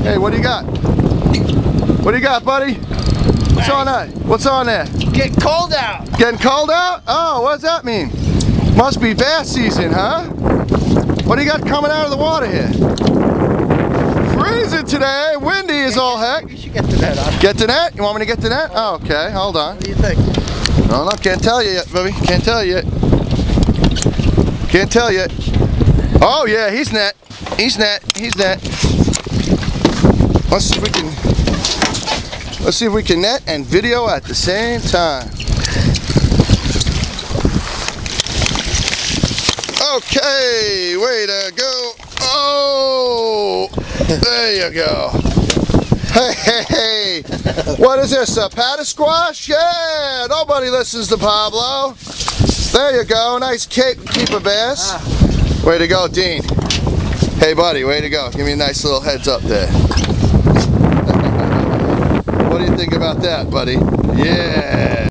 Hey, what do you got? What do you got, buddy? What's on that? What's on there? Getting cold out. Getting cold out? Oh, what does that mean? Must be bass season, huh? What do you got coming out of the water here? Freezing today. Windy as all heck. You should get the net on. Get the net? You want me to get the net? Oh, okay, hold on. What do you think? No, can't tell you yet, baby. Can't tell you yet. Can't tell you. Oh yeah, he's net. He's net. He's net. Let's see if we can net and video at the same time. Okay, way to go. Oh, there you go. Hey, what is this, a paddle squash? Yeah, nobody listens to Pablo. There you go, nice keeper bass. Way to go, Dean. Hey buddy, way to go. Give me a nice little heads up there. What do you think about that, buddy? Yeah.